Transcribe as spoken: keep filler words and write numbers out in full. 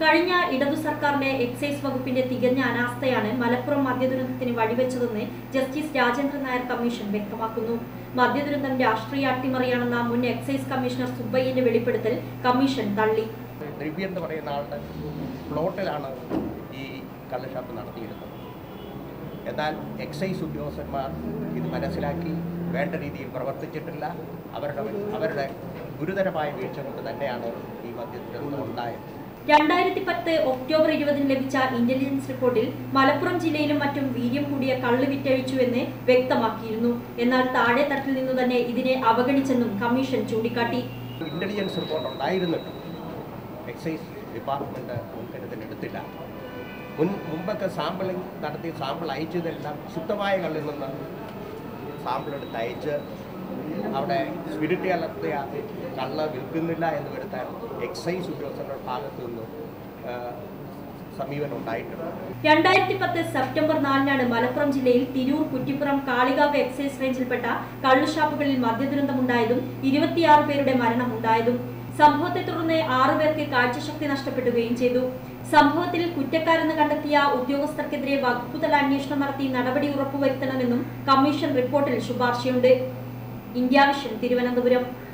കഴിഞ്ഞ ഇടതു സർക്കാരിന്റെ എക്സൈസ് വകുപ്പിന്റെ തികഞ്ഞ അനാസ്ഥയാണ് മലപ്പുറം മദ്യദുരന്തത്തിന് വഴിവെച്ചതെന്ന് ജസ്റ്റിസ് രാജേന്ദ്രൻ നായർ കമ്മീഷൻ വ്യക്തമാക്കുന്നു. മദ്യദുരന്തം രാഷ്ട്രീയ അട്ടിമറിയാണെന്ന മുൻ എക്സൈസ് കമ്മീഷണർ സുബ്ബയ്യന്റെ വെളിപ്പെടുത്തൽ കമ്മീഷൻ തള്ളി. റിവ്യൂ എന്ന് പറയുന്ന ആളുടെ പ്ലോട്ടിലാണ് ഈ കള്ളുഷാപ്പ് നടത്തിയിരുന്നത്. എന്നാൽ എക്സൈസ് ഉദ്യോഗസ്ഥന്മാർ ഇത് മനസ്സിലാക്കി വേണ്ട രീതിയിൽ പ്രവർത്തിച്ചിട്ടില്ല. അവരുടെ അവരുടെ ഗുരുതരമായ വീഴ്ച കൊണ്ട് തന്നെയാണ് ഈ മദ്യദുരന്തം ഉണ്ടായത്. രണ്ടായിരത്തി പത്ത് ഒക്ടോബർ ഇരുപതിന് ലഭിച്ച ഇന്റലിജൻസ് റിപ്പോർട്ടിൽ മലപ്പുറം ജില്ലയിലും മറ്റും വീര്യം കൂടിയ കള്ള് വിറ്റഴിച്ചുവെന്ന് വ്യക്തമാക്കിയിരുന്നു. എന്നാൽ താഴെ തട്ടിൽ നിന്നു തന്നെ ഇതിനെ അവഗണിച്ചെന്നും കമ്മീഷൻ ചൂണ്ടിക്കാട്ടി. ഇന്റലിജൻസ് റിപ്പോർട്ട് ഉണ്ടായിരുന്നിട്ടും എക്സൈസ് ഡിപ്പാർട്ട്മെന്റ് മുൻകരുതലെടുത്തില്ല. മുൻ മുമ്പൊക്കെ സാമ്പിളിംഗ് നടത്തി സാമ്പിൾ അയച്ചതെല്ലാം ശുദ്ധമായ കള്ളിൽ നിന്ന് സാമ്പിൾ എടുത്ത് അയച്ച് അവിടെ സ്പിരിറ്റ് കലർത്തിയ കള്ള് വിൽക്കുന്നില്ല എന്ന് വരുത്താൻ എക്സൈസ് ഉദ്യോഗസ്ഥരുടെ ഭാഗത്തു നിന്നും സമീപനം ഉണ്ടായിട്ടുണ്ട്. രണ്ടായിരത്തി പത്ത് സെപ്റ്റംബർ നാലിനാണ് മലപ്പുറം ജില്ലയിൽ തിരൂർ, കുറ്റിപ്പുറം, കാളികാവ് എക്സൈസ് റേഞ്ചിൽപ്പെട്ട കള്ളുഷാപ്പുകളിൽ മദ്യദുരന്തമുണ്ടായതും ഇരുപത്തിയാറ് പേരുടെ മരണമുണ്ടായതും. സംഭവത്തെ തുടർന്ന് ആറുപേർക്ക് കാഴ്ചശക്തി നഷ്ടപ്പെടുകയും ചെയ്തു. സംഭവത്തിൽ കുറ്റക്കാരെന്ന് കണ്ടെത്തിയ ഉദ്യോഗസ്ഥർക്കെതിരെ വകുപ്പുതല അന്വേഷണം നടത്തി നടപടി ഉറപ്പുവരുത്തണമെന്നും കമ്മീഷൻ റിപ്പോർട്ടിൽ ശുപാർശയുണ്ട്. India vision, Thiruvananthapuram.